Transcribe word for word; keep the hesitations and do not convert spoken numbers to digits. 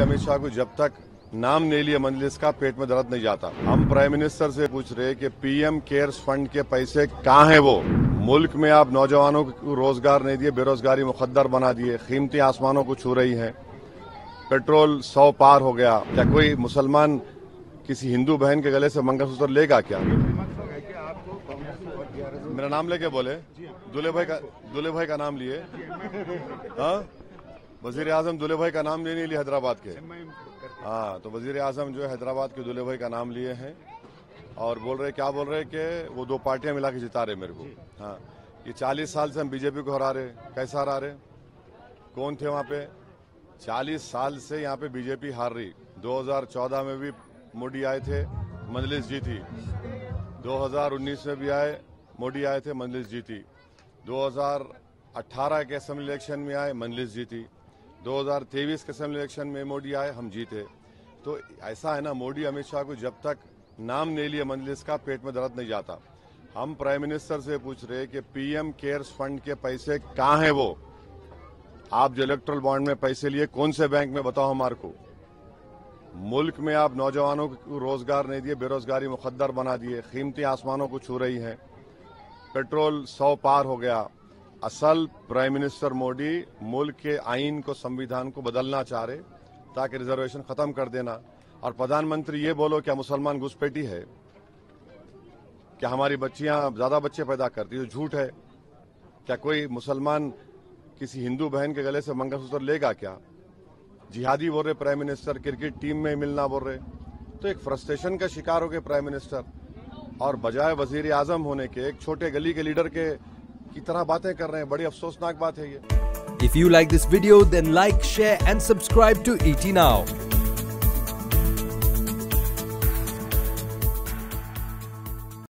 अमित शाह को जब तक नाम नहीं लिया मजलिस का पेट में दर्द नहीं जाता। हम प्राइम मिनिस्टर से पूछ रहे कि पीएम केयर्स फंड के पैसे कहाँ हैं वो? मुल्क में आप नौजवानों को रोजगार नहीं दिए, बेरोजगारी मुकद्दर बना दिए, कीमतें आसमानों को छू रही हैं, पेट्रोल सौ पार हो गया। क्या कोई मुसलमान किसी हिंदू बहन के गले से मंगलसूत्र लेगा क्या? मेरा नाम लेके बोले, दूल्हे भाई का दूल्हे भाई का नाम लिए, हाँ वजीर आजम दूल्हे भाई का नाम नहीं लिए हैदराबाद के। हाँ तो वजीर आजम जो है हैदराबाद के दूल्हे भाई का नाम लिए हैं और बोल रहे क्या बोल रहे कि वो दो पार्टियां मिला के जिता रहे मेरे को। हाँ ये चालीस साल से हम बीजेपी को हरा रहे, कैसा हरा रहे? कौन थे वहाँ पे? चालीस साल से यहाँ पे बीजेपी हार रही। दो हज़ार चौदह में भी मोदी आए थे, मजलिस जीती। दो हज़ार उन्नीस में भी आए, मोदी आए थे, मजलिस जीती। दो हज़ार अठारह के असेंबली इलेक्शन में आए, मजलिस जीती। दो हज़ार तेईस के असेंबली इलेक्शन में मोदी आए, हम जीते। तो ऐसा है ना, मोदी अमित शाह को जब तक नाम नहीं लिया मजलिस का पेट में दर्द नहीं जाता। हम प्राइम मिनिस्टर से पूछ रहे कि पीएम केयर्स फंड के पैसे कहाँ हैं वो? आप जो इलेक्ट्रल बॉन्ड में पैसे लिए कौन से बैंक में बताओ हमारे को? मुल्क में आप नौजवानों को रोजगार नहीं दिए, बेरोजगारी मुकद्दर बना दिए, कीमतें आसमानों को छू रही हैं, पेट्रोल सौ पार हो गया। असल प्राइम मिनिस्टर मोदी मुल्क के आइन को, संविधान को बदलना चाह रहे ताकि रिजर्वेशन खत्म कर देना। और प्रधानमंत्री ये बोलो क्या मुसलमान घुसपैठी है? क्या हमारी बच्चियां ज्यादा बच्चे पैदा करती है? झूठ है। क्या कोई मुसलमान किसी हिंदू बहन के गले से मंगलसूत्र लेगा क्या? जिहादी बोल रहे प्राइम मिनिस्टर, क्रिकेट टीम में मिलना बोल रहे। तो एक फ्रस्ट्रेशन का शिकार हो गए प्राइम मिनिस्टर और बजाय वजीर आजम होने के एक छोटे गली के लीडर के की तरह बातें कर रहे हैं। बड़ी अफसोसनाक बात है ये। If you like this video, then like, share and subscribe to E T Now.